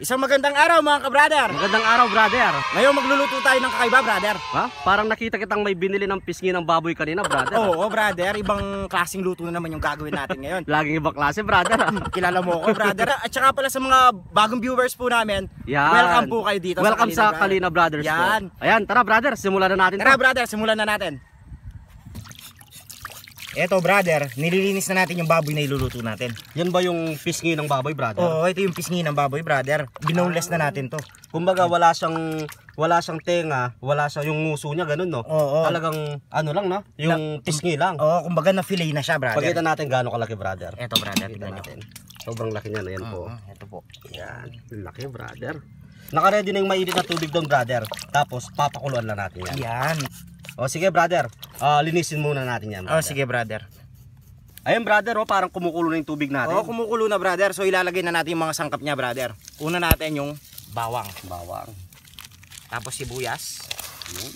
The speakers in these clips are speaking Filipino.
Isang magandang araw mga ka-brother. Magandang araw, brother. Ngayon magluluto tayo ng kakaiba, brother. Ha? Parang nakita kitang may binili ng pisngi ng baboy kanina, brother. Oo, brother. Ibang klaseng luto na naman yung gagawin natin ngayon. Laging ibang klase, brother. Kilala mo ko, brother. At saka pala sa mga bagong viewers po namin, Yan. welcome po kayo dito Welcome sa Kalina Kalina Brothers Yan. po. Ayan, tara brother, simulan na natin Tara, to. brother, simulan na natin. Eto, brother, nililinis na natin yung baboy na iluluto natin. Yan ba yung pisngi ng baboy, brother? Oo, ito yung pisngi ng baboy, brother. Binoneless na natin to. Kumbaga wala siyang tenga, wala siya yung nguso niya, ganun no? Oo. Talagang ano lang no? Yung pisngi lang. Oo, kumbaga na-fillet na siya, brother. Pakita natin gaano kalaki, brother. Eto, brother, Pakita tignan nyo. natin. Sobrang laki niya na yan po. Ito po. Yan, laki, brother. Naka-ready na yung mainit na tubig doon, brother. Tapos papakuluan lang natin yan. Yan. O sige, brother. Linisin muna natin yan. Oh, Brother. sige, brother. Ayun, brother, oh, parang kumukulo na yung tubig natin. Oo, kumukulo na, brother. So ilalagay na natin yung mga sangkap niya, brother. Una natin yung bawang. Bawang. Tapos sibuyas. Yun.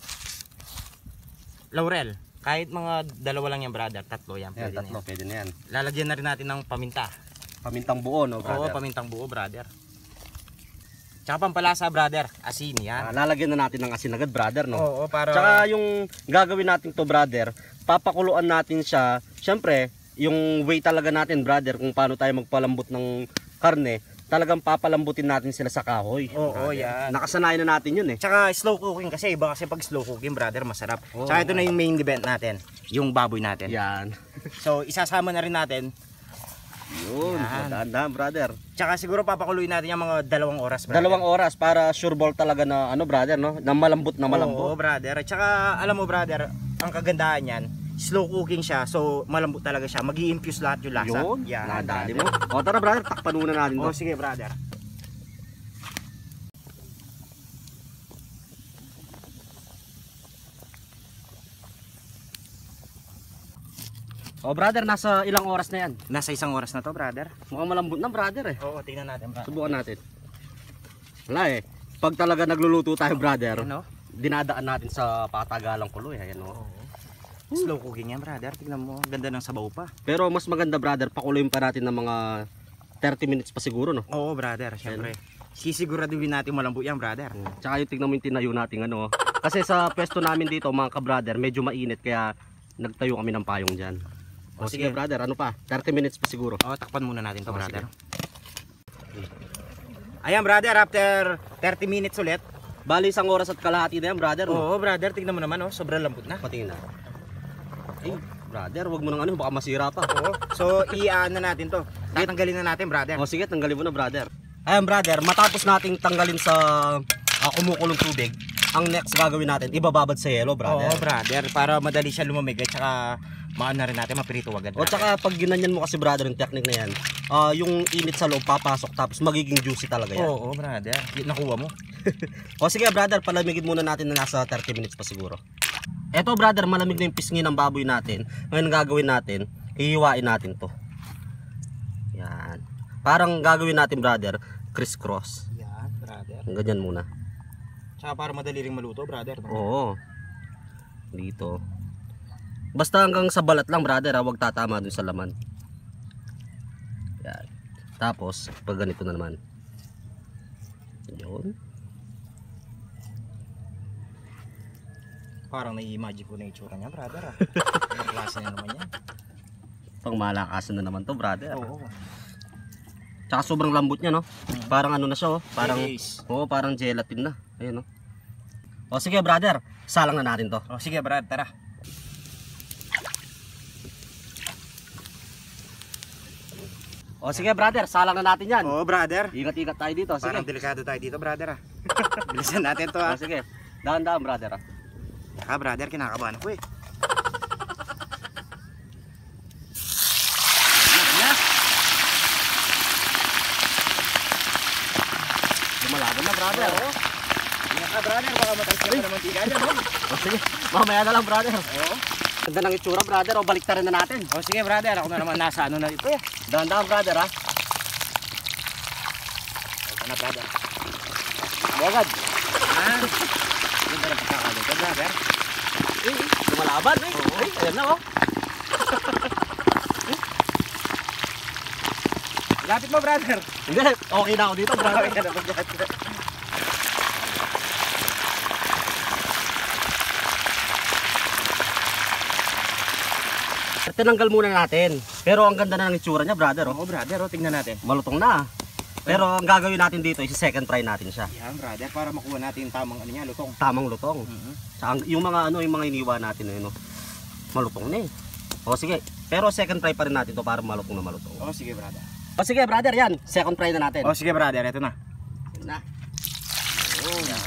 Laurel. Kahit mga dalawa lang yan, brother. Tatlo yan. Yan, Pwede tatlo, na yan. pwede na yan. Lalagyan na rin natin ng paminta. Pamintang buo, no, brother? Oo, pamintang buo, brother. Tsaka pampalasa, brother. Asin yan. Lalagyan na natin ng asin agad, brother, no? Oo, para... Tsaka yung gagawin natin to, brother, papakuluan natin siya. Siyempre, yung way talaga natin, brother, kung paano tayo magpalambot ng karne, talagang papalambutin natin sila sa kahoy. Oo, brother. yan. Nakasanayan na natin yun eh. Tsaka slow cooking kasi. Iba kasi pag slow cooking, brother, masarap. Oo. Tsaka ito na yung main event natin. Yung baboy natin. Yan. So, isasama na rin natin. Yun, Yan. dahan-dahan, brother. Tsaka siguro papakuluin natin yung mga 2 oras, brother. 2 oras para sure ball talaga na ano, brother, no? Na malambot na malambot. Oo, brother. At saka, alam mo, brother, ang kagandahan yan, slow cooking siya, so malambot talaga siya. Mag-i-infuse lahat yung lasa. Yun, Yan, nadali brother. mo. O tara, brother, takpan muna natin to. Oh, sige, brother. O brother, nasa ilang oras na yan? Nasa 1 oras na to, brother. Mukhang malambot na, brother eh. Oo, tingnan natin, brother. Subukan natin. Wala eh. Pag talaga nagluluto tayo, brother, Ano? dinadaan natin sa patagalang kulo eh. Ayan, oh. Slow cooking yan, brother. Tingnan mo, ganda ng sabaw pa. Pero mas maganda, brother, pakuluin pa natin ng mga 30 minutes pa siguro, no? Oo, brother, syempre. Sisiguraduhin natin malambot yan, brother. Tsaka yung tignan mo yung tinayo natin, ano. Kasi sa pwesto namin dito, mga ka-brother, medyo mainit kaya nagtayo kami ng payong dyan. O sige, sige. brother, ano pa? 30 minutes pa siguro. Oo, takpan muna natin to, Oo, brother. sige. Ayan, brother, after 30 minutes ulit. Bali, 1 oras at kalahati na yan, brother. No? Oo, brother, tignan mo naman, oh, sobrang lambot na. Patingin na. Ay, brother, wag mo nang ano, baka masira pa. Oo. So, i-ano na natin to. Tatanggalin na natin, brother. O sige, tanggalin mo na, brother. Ayan, brother, matapos nating tanggalin sa kumukulong tubig, ang next gagawin natin, ibababad sa yelo, brother. Oo, brother, para madali siya lumamig at saka maano na rin natin, mapirito agad. O tsaka pag ginanyan mo kasi, brother, yung technique na yan, yung init sa loob papasok tapos magiging juicy talaga yan. Oo, brother. Nakuha mo. O sige, brother, palamigin muna natin na nasa 30 minutes pa siguro. Eto, brother, malamig na yung pisngi ng baboy natin. Ngayon gagawin natin, ihiwain natin to. Yan. Parang gagawin natin, brother, criss-cross. Yan, brother. Ganyan muna. Tsaka para madali ring maluto, brother. No? Oo. Dito. Basta hanggang sa balat lang, brother, huwag tatama dun sa laman. Yan. Tapos, pag ganito na naman. Yun. Parang nai-imagine ko na itsura niya, brother. Ang klase na naman yan. Pang malakasan na naman to, brother. Oo. Tsaka sobrang lambot niya, no? Parang ano na siya, oh. Parang, Yes. oo, parang gelatin na. Ayun, no? O sige, brother, salang na natin to. Oh, sige, brother, tara. O sige, brother, salang na natin yan. Oo, brother. Ingat-ingat tayo dito, sige. Parang delikado tayo dito, brother. Bilisan natin to, O sige, dahan-dahan, brother. Saka, brother, kinakabahan ko eh. Lumalaban na, brother. Oo. Ingat ka, brother, baka matalsik ka naman tiga dyan, no? O sige, mamaya na lang, brother. Oo. Ganda ng itsura, brother. O baliktarin na natin. O sige, brother, ako na naman nasa ano na ito eh. Dahan-dahan, brother, ha. Ito na, brother. Bogad. Ah, ganda ng pagkakaluto, brother. Lumalaban, eh. Oo. Ay, ayan na, oh. Lapit mo, brother. Hindi, okay na ako dito, brother. Okay ka na ba dyan? Tinanggal muna natin. Pero ang ganda na ng itsura niya, brother. Oh. Oo, brother, oh, tingnan natin. Malutong na. Pero ang gagawin natin dito is second fry natin siya. Yan, brother, para makuha natin yung tamang ano niya, lutong. Tamang lutong. Tsaka yung mga ano, yung mga iniwa natin no. Malutong na eh. O sige, pero second fry pa rin natin to para malutong na malutong. Oh, sige, brother. O sige, brother, yan. Second fry na natin. Oh, sige, brother, ito na. Na. Oh, yan.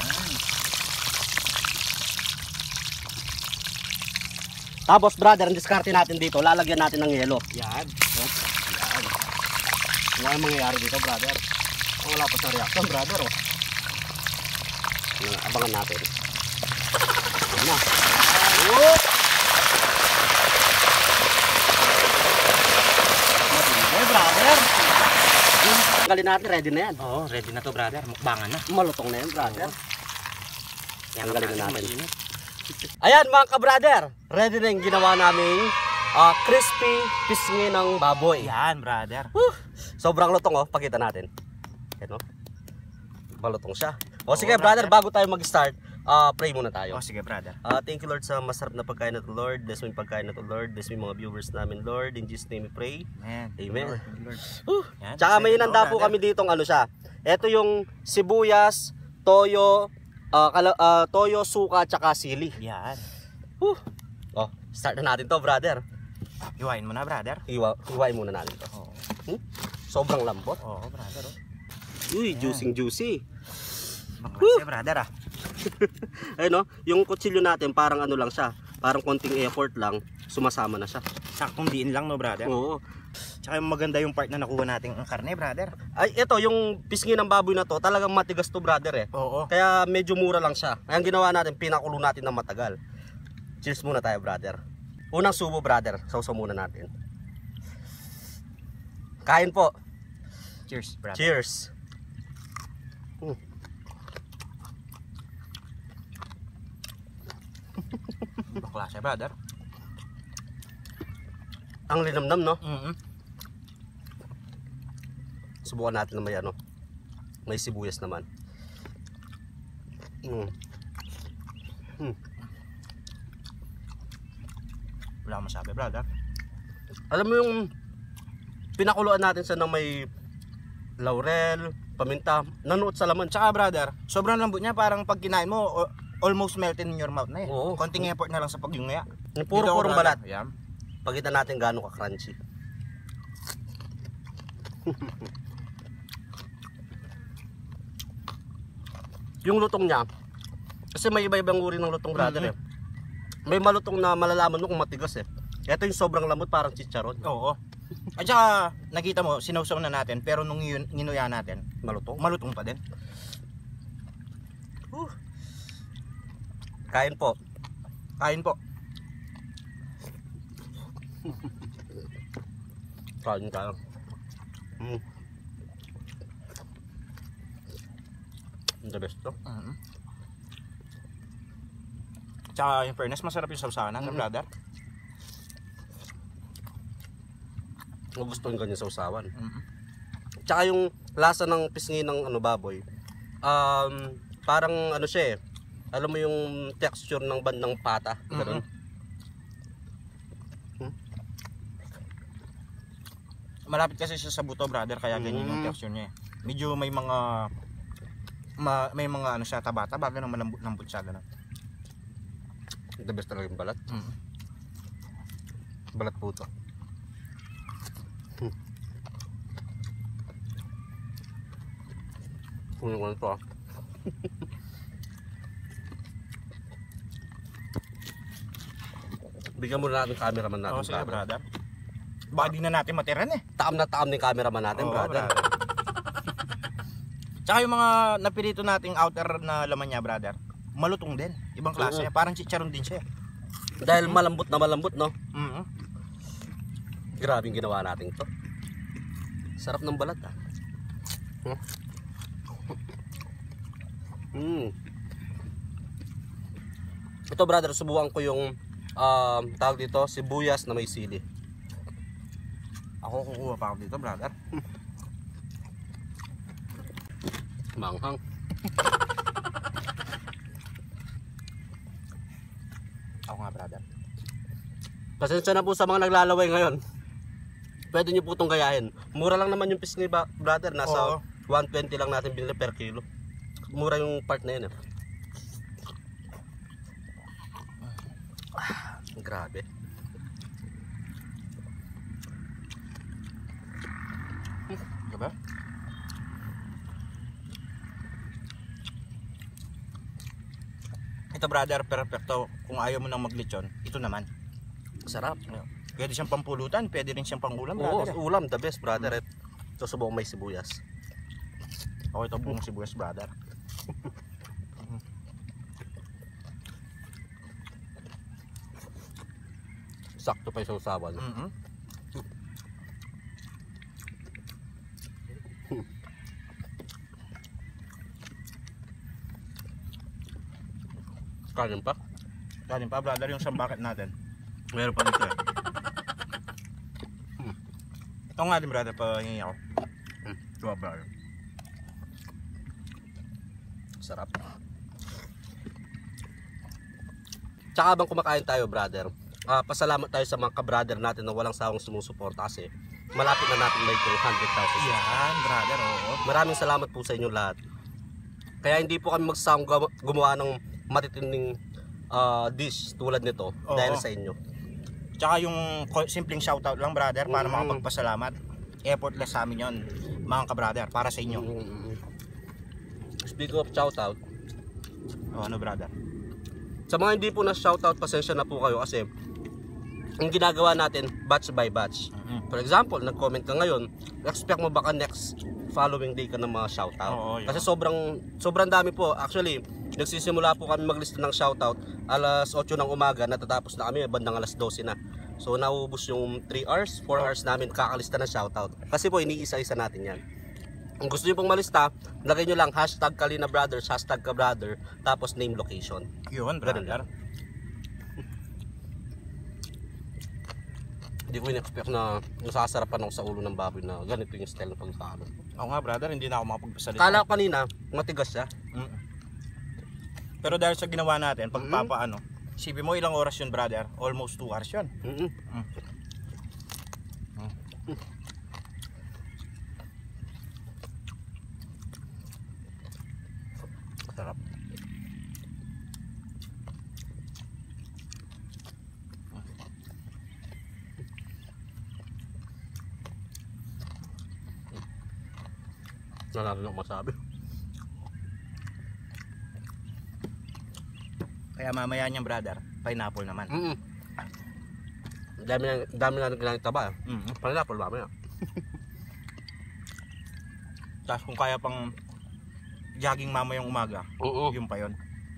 Tapos, brother, ang diskarte natin dito, lalagyan natin ng yelo. Yan. Yan. Ano ang mangyayari dito, brother? Wala pa sa reaction, brother. Oh. Abangan natin. Yan na. Oh! Hey, brother. Tanggalin natin, ready na yan. Oo, ready na to, brother. Mukbangan na. Malutong na yan, brother. Yan, Tanggalin na natin. mainit. Ayan mga ka-brother, ready na yung ginawa naming crispy pisngi ng baboy. Yan, brother. Sobrang lutong oh, pakita natin. Ayan oh. Malutong siya. O sige brother, bago tayo mag-start, pray muna tayo. Oh, sige, brother. Thank you Lord sa masarap na pagkain na to Lord. Bless mo yung pagkain na to Lord. Bless mo yung mga viewers namin Lord. In Jesus name we pray. Amen. Amen. Lord. Yan, Tsaka may excited inanda ako, po brother. kami ditong ano siya. Ito yung sibuyas, toyo, toyo, suka, tsaka sili. Yan. Oh, start na natin to brother. Iwain mo na, brother. Iwain muna natin to. Oo. Sobrang lambot. Oo, brother. Uy, juicy. Banglas brother, ah. Ayun no, yung kutsilyo natin parang ano lang siya. Parang konting effort lang, sumasama na siya. Saktong diin lang, no, brother. Oo. Tsaka yung maganda yung part na nakuha nating karne, brother. Ay, ito, yung pisngi ng baboy na to, talagang matigas to brother eh. Oo. Kaya medyo mura lang siya. Kaya ang ginawa natin, pinakulo natin ng matagal. Cheers muna tayo brother. Unang subo brother, sausaw muna natin. Kain po. Cheers, brother. Cheers. Ibang klase, brother. Ang linamnam no? Subukan natin na may ano. May sibuyas naman. Wala masabi, brother. Alam mo yung pinakuluan natin sa na may laurel, paminta, nanuot sa laman. Tsaka, brother, sobrang lambot niya. Parang pag kinain mo, almost melted in your mouth na eh. Oo. Konting effort na lang sa pagyungaya. Yung puro-purong balat. Yan. Pakita natin gaano ka crunchy. Yung lutong niya, kasi may iba-ibang uri ng lutong brother eh. May malutong na malalaman mo kung matigas eh. Ito yung sobrang lambot parang chicharon. Oo. At saka, nakita mo, sinawsaw na natin, pero nung ginuya natin, Malutong. malutong pa din. Kain po. Kain po. Kain tayo. The best to. Tsaka yung fairness, masarap yung sausawan ng brother. Gusto yung ganyan sa usawan. Tsaka yung lasa ng pisngi ng ano baboy. Parang ano siya eh. Alam mo yung texture ng bandang pata, ganun. Malapit kasi siya sa buto, brother, kaya ganyan yung texture niya. Medyo may mga may mga ano siya, taba-taba, ganun, malambot siya, ganun. The best talaga yung balat. Balat puto. Kunin ko na ito ah. Bigyan muna natin cameraman natin. Oo, sige, brother. Baka di na natin matiran eh. Taam na taam ng cameraman natin, Oo, brother. Tsaka yung mga napirito nating outer na laman niya, brother, malutong din. Ibang klase. Parang chicharon din siya. Dahil malambot na malambot, no? Grabe Grabing ginawa natin to. Sarap ng balat ah. Ito brother, subukan ko yung tawag dito, sibuyas na may sili. Ako kukuha pa ako dito, brother. Manghang. Ako nga brother. Pasensya na po sa mga naglalaway ngayon. Pwede nyo po itong gayahin. Mura lang naman yung pisngi brother. Nasa Oo. 120 lang natin binili per kilo. Mura yung part na yun. Grabe. Diba? Ito brother, perfecto. Kung ayaw mo nang maglechon, ito naman. Sarap. Pwede siyang pampulutan, pwede rin siyang pangulam Oo, brother. ulam. The best brother. Ito subong may sibuyas. Ako ito buong sibuyas brother. Sakto pa yung sausawan. Kanin pa? Kanin pa brother, yung sambakat natin. Meron pa dito eh. Ito nga din brother, pahingi ako. Diba brother? Sarap. Tsaka habang kumakain tayo brother, pasalamat tayo sa mga ka-brother natin na walang sawang sumusuporta kasi malapit na natin may 100,000. Yan brother, oo. Maraming salamat po sa inyo lahat. Kaya hindi po kami magsasawang gumawa ng matitinding dish tulad nito dahil sa inyo. Tsaka yung simpleng shoutout lang brother para makapagpasalamat. Effortless sa amin yun, mga ka-brother, para sa inyo. Speak of shoutout, Ano brother? sa mga hindi po na shoutout, pasensya na po kayo kasi ang ginagawa natin batch by batch. For example, nag-comment ka ngayon, expect mo baka next following day ka na mga shoutout. Oo, Kasi sobrang dami po. Actually, nagsisimula po kami maglista ng shoutout alas 8 ng umaga, natatapos na kami bandang alas 12 na. So nauubos yung 3 hours, 4 hours namin kakalista ng shoutout. Kasi po iniisa-isa natin yan. Kung gusto niyo pong malista, lagay nyo lang hashtag Kalina Brothers, hashtag Kabrother, tapos name location. Yun brother. Hindi ko in-expect na nasasarapan ako sa ulo ng baboy na ganito yung style ng pagkakaano. Ako nga brother, hindi na ako makapagpasalita. Kala ko kanina, matigas siya. Pero dahil sa ginawa natin, pagpapaano, isipin mo ilang oras yun brother? Almost 2 hours yun. Sarap. Wala na akong masabi. Kaya mamaya niyan brother, pineapple naman. Dami na naglang taba. Pineapple mamaya. Tapos kung kaya pang jogging mamayang umaga, yung pa yun.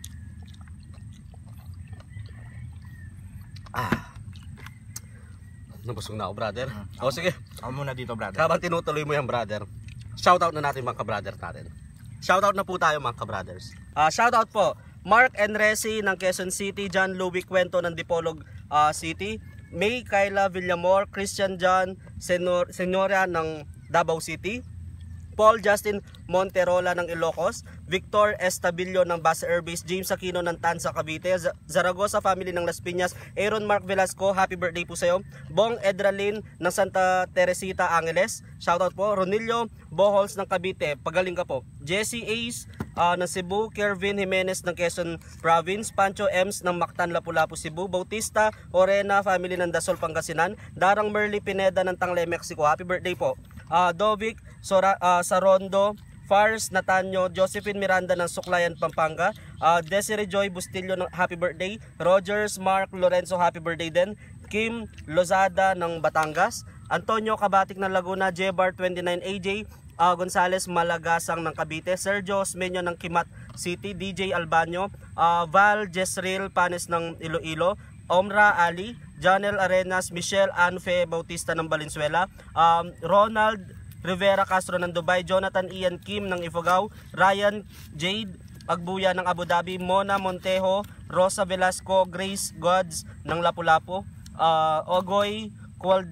Nabusog na ako brother. O sige, Ako muna dito brother. habang tinutuloy mo yan brother, shoutout na natin mga ka-brother natin. Shoutout na po tayo mga ka-brothers. Shoutout po, Mark Enresi ng Quezon City, John Louis Cuento ng Dipolog City, May Kayla Villamor, Christian John Senora ng Davao City, Paul Justin Monterola ng Ilocos, Victor Estabillo ng Basa Air Base, James Aquino ng Tansa Cavite, Zaragoza family ng Las Piñas, Aaron Mark Velasco, happy birthday po sa iyo, Bong Edralin ng Santa Teresita Angeles, shoutout po, Ronilio Bohols ng Cavite, pagaling ka po, Jesse Ace ng Cebu, Kervin Jimenez ng Quezon Province, Pancho Ems ng Mactan, Lapu-Lapu, Cebu, Bautista Orena family ng Dasol, Pangasinan, Darang Merly Pineda ng Tangle, Mexico, happy birthday po, Dovic Sarondo, Fars Natanyo, Josephine Miranda ng Suklayan, Pampanga, Desiree Joy Bustillo ng happy birthday, Rogers Mark Lorenzo happy birthday din, Kim Lozada ng Batangas, Antonio Kabatik ng Laguna, Jebar 29 AJ, Gonzales Malagasang ng Cavite, Sergio Osmeño ng Kimat City, DJ Albanyo, Val Jezreel Panes ng Iloilo, Omra Ali, Janel Arenas, Michelle Anfe Bautista ng Valenzuela, Ronald Rivera Castro ng Dubai, Jonathan Ian Kim ng Ifugao, Ryan Jade Agbuya ng Abu Dhabi, Mona Montejo, Rosa Velasco, Grace Gods ng Lapu-Lapu, Ogoy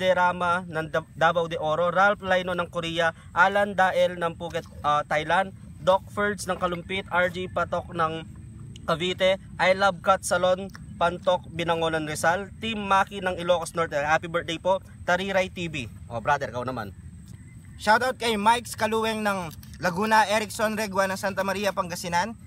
Calderama ng Davao de Oro, Ralph Laino ng Korea, Alan Dael ng Phuket, Thailand, Doc Ferds ng Kalumpit, RJ Patok ng Cavite, I Love Cut Salon, Pantok, Binangonan, Rizal, Team Maki ng Ilocos Norte. Happy birthday po, Tariray TV. Oh, brother, ikaw naman. Shoutout kay Mike Kaluweng ng Laguna, Erickson Regua ng Santa Maria, Pangasinan,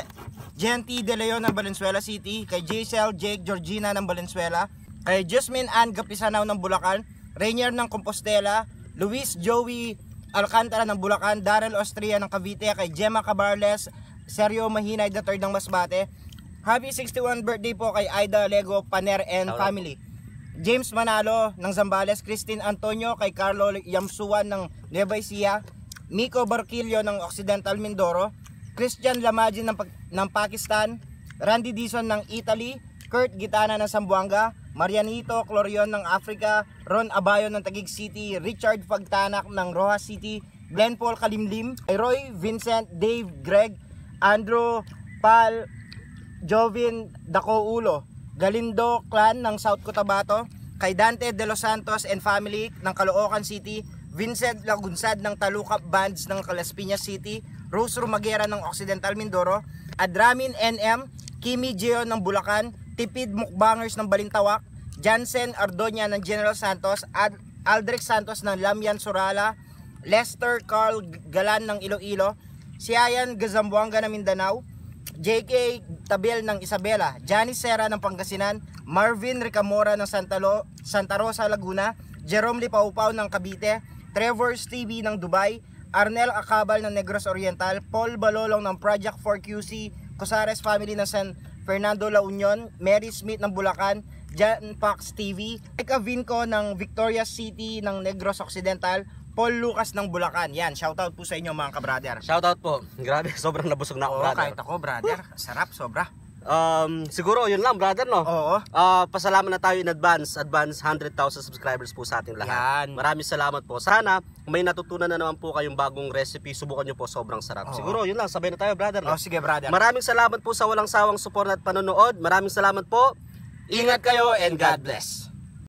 GNT De Leon ng Valenzuela City, kay JCL Jake Georgina ng Valenzuela, kay Jasmine Ann Gapisanaw ng Bulacan, Rainier ng Compostela, Luis Joey Alcantara ng Bulacan, Daryl Austria ng Cavite, kay Gemma Cabarles, Sergio Mahinay III ng Masbate. Happy 61 birthday po kay Aida Lego Paner and family. James Manalo ng Zambales, Christine Antonio, kay Carlo Yamsuan ng Nueva Ecija, Miko Barquillo ng Occidental Mindoro, Christian Lamagin ng Pakistan, Randy Dizon ng Italy, Kurt Gitana ng Zamboanga, Marianito Clorion ng Africa, Ron Abayo ng Taguig City, Richard Fagtanak ng Rojas City, Glenn Paul Kalimlim, Roy Vincent, Dave Greg, Andrew Pal, Jovin Dacoulo, Galindo Clan ng South Cotabato, kay Dante De Los Santos and family ng Caloocan City, Vincent Lagunsad ng Talukap Bands ng Las Piñas City, Rose Rumagera ng Occidental Mindoro, Adramin NM, Kimi Gio ng Bulacan, Tipid Mukbangers ng Balintawak, Jansen Ardoña ng General Santos, Aldrich Santos ng Lamyan Surala, Lester Carl Galan ng Iloilo, Siayan Gazambuanga ng Mindanao, JK Tabel ng Isabela, Johnny Serra ng Pangasinan, Marvin Ricamora ng Santa Rosa, Laguna, Jerome Lipaupaw ng Cavite, Trevor Stevie ng Dubai, Arnel Acabal ng Negros Oriental, Paul Balolong ng Project 4QC, Cosares family ng San Fernando La Union, Mary Smith ng Bulacan, Jan Pax TV, Eka Vinco ng Victoria City ng Negros Occidental, Paul Lucas ng Bulacan. Yan, shoutout po sa inyo mga ka-brother. Shoutout po. Grabe, sobrang nabusog na ako, Oo, brother. kahit ako, brother. Sarap, sobra. Siguro yun lang, brother, no? Oo. Pasalamat na tayo in advance 100,000 subscribers po sa ating lahat. Yan. Maraming salamat po. Sana may natutunan na naman po kayong bagong recipe. Subukan nyo po, sobrang sarap. Oo. Siguro yun lang, sabay na tayo, brother, no? Oh, sige, brother. Maraming salamat po sa walang sawang support at panonood. Maraming salamat po. Ingat kayo and God bless.